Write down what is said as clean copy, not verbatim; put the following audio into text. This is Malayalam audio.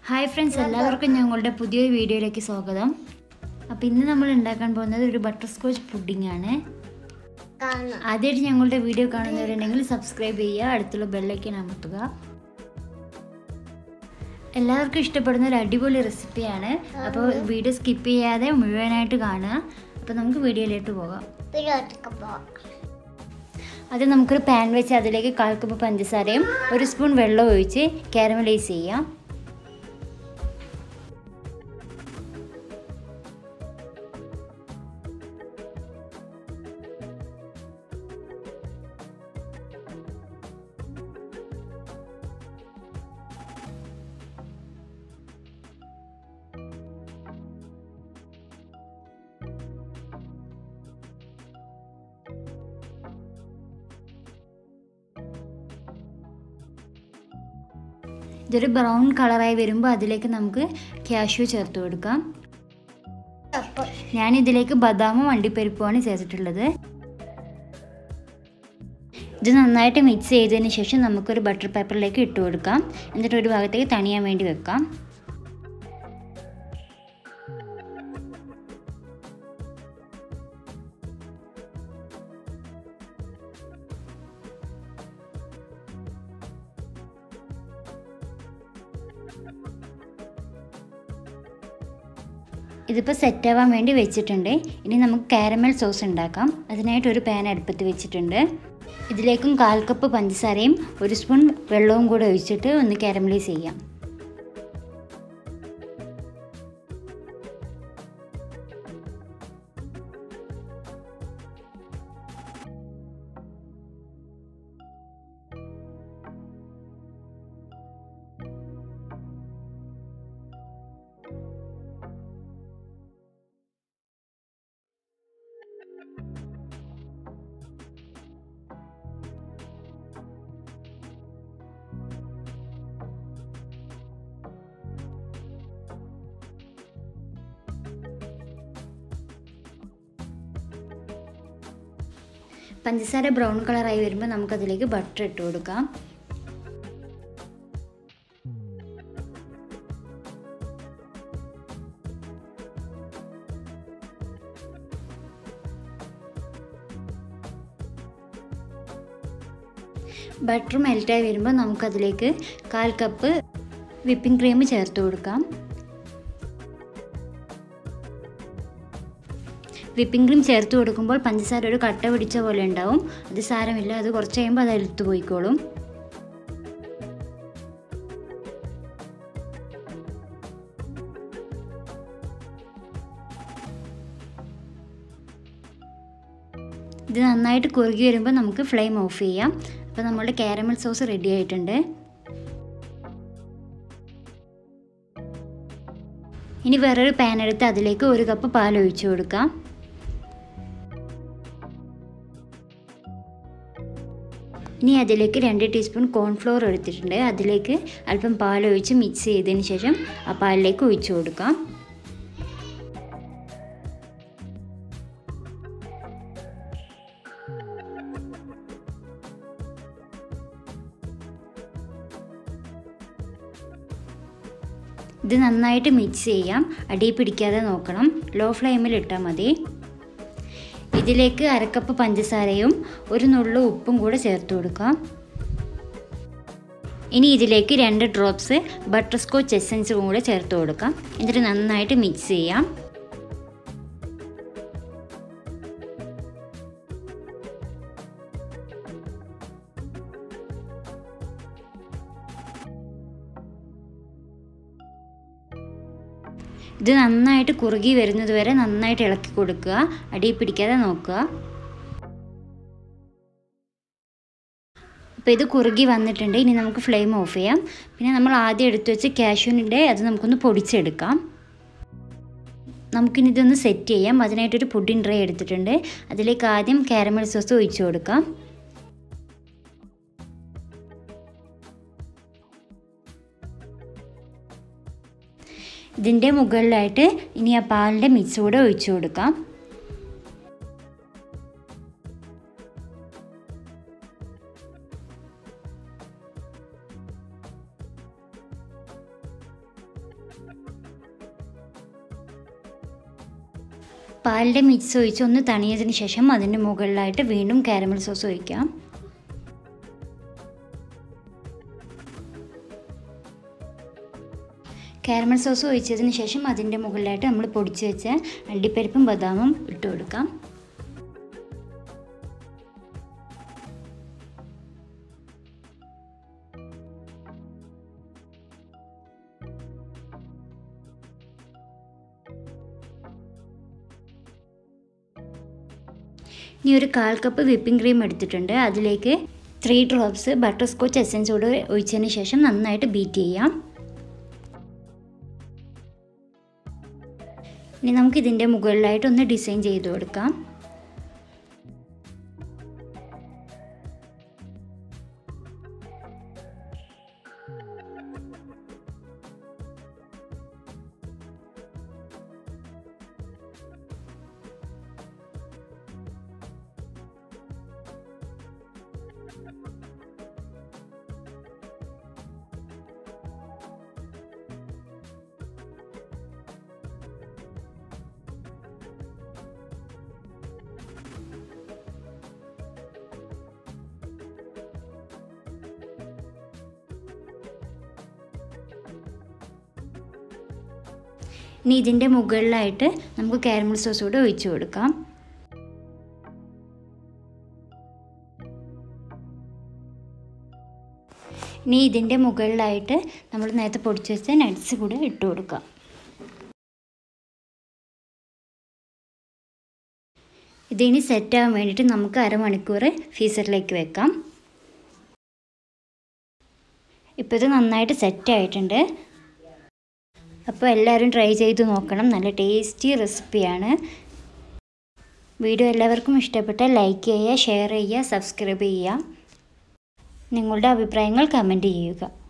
Hi friends, എല്ലാവർക്കും ഞങ്ങളുടെ പുതിയൊരു വീഡിയോയിലേക്ക് സ്വാഗതം. അപ്പോൾ ഇന്ന് നമ്മൾ ഉണ്ടാക്കാൻ പോകുന്നത് ഒരു ബട്ടർസ്കോച്ച് പുഡിംഗ് ആണ്. ആദ്യമായിട്ട് ഞങ്ങളുടെ വീഡിയോ കാണുന്നവരുണ്ടെങ്കിൽ സബ്സ്ക്രൈബ് ചെയ്യുക, അടുത്തുള്ള ബെൽ ഐക്കൺ അമർത്തുക. എല്ലാവർക്കും ഇഷ്ടപ്പെടുന്ന ഒരു അടിപൊളി റെസിപ്പിയാണ്. അപ്പോൾ വീഡിയോ സ്കിപ്പ് ചെയ്യാതെ മുഴുവനായിട്ട് കാണുക. അപ്പോൾ നമുക്ക് വീഡിയോയിലേക്ക് പോകാം. അത് നമുക്കൊരു പാൻ വെച്ച് അതിലേക്ക് 1/4 കപ്പ് പഞ്ചസാരയും 1 സ്പൂൺ വെള്ളം ഒഴിച്ച് കാരമലൈസ് ചെയ്യാം. ഇതൊരു ബ്രൗൺ കളറായി വരുമ്പോൾ അതിലേക്ക് നമുക്ക് കാഷ്യൂ ചേർത്ത് കൊടുക്കാം. ഞാനിതിലേക്ക് ബദാമും അണ്ടിപ്പരിപ്പുമാണ് ചേർത്തിട്ടുള്ളത്. ഇത് നന്നായിട്ട് മിക്സ് ചെയ്തതിന് ശേഷം നമുക്കൊരു ബട്ടർ പേപ്പറിലേക്ക് ഇട്ട് കൊടുക്കാം. എന്നിട്ട് ഒരു ഭാഗത്തേക്ക് തണിയാൻ വേണ്ടി വെക്കാം. ഇതിപ്പോൾ സെറ്റ് ആവാൻ വേണ്ടി വെച്ചിട്ടുണ്ട്. ഇനി നമുക്ക് കാരമൽ സോസ് ഉണ്ടാക്കാം. അതിനായിട്ട് ഒരു പാൻ അടുപ്പത്ത് വെച്ചിട്ടുണ്ട്. ഇതിലേക്കും 1/4 കപ്പ് പഞ്ചസാരയും 1 സ്പൂൺ വെള്ളവും കൂടെ ഒഴിച്ചിട്ട് ഒന്ന് കാരമലൈസ് ചെയ്യാം. പഞ്ചസാര ബ്രൗൺ കളറായി വരുമ്പോൾ നമുക്കതിലേക്ക് ബട്ടർ ഇട്ട് കൊടുക്കാം. ബട്ടർ മെൽറ്റായി വരുമ്പോൾ നമുക്കതിലേക്ക് 1/4 കപ്പ് വിപ്പിംഗ് ക്രീം ചേർത്ത് കൊടുക്കാം. വിപ്പിംഗ് ക്രീം ചേർത്ത് കൊടുക്കുമ്പോൾ പഞ്ചസാര ഒരു കട്ട പിടിച്ച പോലെ ഉണ്ടാവും. അത് സാരമില്ല, അത് കുറച്ച് കഴിയുമ്പോൾ അത് എടുത്തു പോയിക്കോളും. ഇത് നന്നായിട്ട് കുറുകി വരുമ്പോൾ നമുക്ക് ഫ്ലെയിം ഓഫ് ചെയ്യാം. അപ്പോൾ നമ്മുടെ കാരമൽ സോസ് റെഡി ആയിട്ടുണ്ട്. ഇനി വേറൊരു പാൻ എടുത്ത് അതിലേക്ക് 1 കപ്പ് പാൽ ഒഴിച്ചു കൊടുക്കാം. ഇനി അതിലേക്ക് 2 ടീസ്പൂൺ കോൺഫ്ലോർ എടുത്തിട്ടുണ്ട്. അതിലേക്ക് അല്പം പാലൊഴിച്ച് മിക്സ് ചെയ്തതിന് ശേഷം ആ പാലിലേക്ക് ഒഴിച്ചു കൊടുക്കാം. ഇത് നന്നായിട്ട് മിക്സ് ചെയ്യാം. അടി പിടിക്കാതെ നോക്കണം. ലോ ഫ്ലെയിമിൽ ഇട്ടാൽ മതി. ഇതിലേക്ക് 1/2 കപ്പ് പഞ്ചസാരയും 1 നുള്ളു ഉപ്പും കൂടെ ചേർത്ത് കൊടുക്കാം. ഇനി ഇതിലേക്ക് 2 ഡ്രോപ്സ് ബട്ടർസ്കോച്ച് എസൻസും കൂടെ ചേർത്ത് കൊടുക്കാം. എന്നിട്ട് നന്നായിട്ട് മിക്സ് ചെയ്യാം. ഇത് നന്നായിട്ട് കുറുകി വരുന്നത് വരെ നന്നായിട്ട് ഇളക്കി കൊടുക്കുക. അടി പിടിക്കാതെ നോക്കുക. അപ്പോൾ ഇത് കുറുകി വന്നിട്ടുണ്ട്. ഇനി നമുക്ക് ഫ്ലെയിം ഓഫ് ചെയ്യാം. പിന്നെ നമ്മൾ ആദ്യം എടുത്തു വെച്ച കാഷ്യൂവിൻ്റെ അത് നമുക്കൊന്ന് പൊടിച്ചെടുക്കാം. നമുക്കിനി ഇതൊന്ന് സെറ്റ് ചെയ്യാം. അതിനായിട്ടൊരു പുഡിംഗ് ട്രേ എടുത്തിട്ടുണ്ട്. അതിലേക്ക് ആദ്യം കാരമൽ സോസ് ഒഴിച്ചു കൊടുക്കാം. ഇതിൻ്റെ മുകളിലായിട്ട് ഇനി ആ പാലിൻ്റെ മിക്സ് കൂടെ ഒഴിച്ചു കൊടുക്കാം. പാലിൻ്റെ മിക്സ് ഒഴിച്ച് ഒന്ന് തണിയതിന് ശേഷം അതിൻ്റെ മുകളിലായിട്ട് വീണ്ടും കാരമൽ സോസ് ഒഴിക്കാം. കാരമൽ സോസ് ഒഴിച്ചതിന് ശേഷം അതിൻ്റെ മുകളിലായിട്ട് നമ്മൾ പൊടിച്ച് വെച്ച അണ്ടിപ്പരിപ്പും ബദാമും ഇട്ട് കൊടുക്കാം. ഇനി ഒരു 1/4 കപ്പ് വിപ്പിംഗ് ക്രീം എടുത്തിട്ടുണ്ട്. അതിലേക്ക് 3 ഡ്രോപ്സ് ബട്ടർ സ്കോച്ച് എസൻസ് കൂടെ ഒഴിച്ചതിന് ശേഷം നന്നായിട്ട് ബീറ്റ് ചെയ്യാം. ഇനി നമുക്ക് ഇതിൻ്റെ മുകളിലായിട്ട് ഒന്ന് ഡിസൈൻ ചെയ്ത് കൊടുക്കാം. ഇനി ഇതിൻ്റെ മുകളിലായിട്ട് നമുക്ക് കാരമൽ സോസ് കൂടെ ഒഴിച്ച് കൊടുക്കാം. ഇനി ഇതിൻ്റെ മുകളിലായിട്ട് നമ്മൾ നേരത്തെ പൊടിച്ച് വെച്ച നട്ട്സ് കൂടെ ഇട്ട് കൊടുക്കാം. ഇതിനി സെറ്റാകാൻ വേണ്ടിയിട്ട് നമുക്ക് അരമണിക്കൂർ ഫ്രീസറിലേക്ക് വെക്കാം. ഇപ്പോൾ ഇത് നന്നായിട്ട് സെറ്റായിട്ടുണ്ട്. അപ്പോൾ എല്ലാവരും ട്രൈ ചെയ്ത് നോക്കണം. നല്ല ടേസ്റ്റി റെസിപ്പിയാണ്. വീഡിയോ എല്ലാവർക്കും ഇഷ്ടപ്പെട്ടാൽ ലൈക്ക് ചെയ്യുക, ഷെയർ ചെയ്യുക, സബ്സ്ക്രൈബ് ചെയ്യുക. നിങ്ങളുടെ അഭിപ്രായങ്ങൾ കമൻറ്റ് ചെയ്യുക.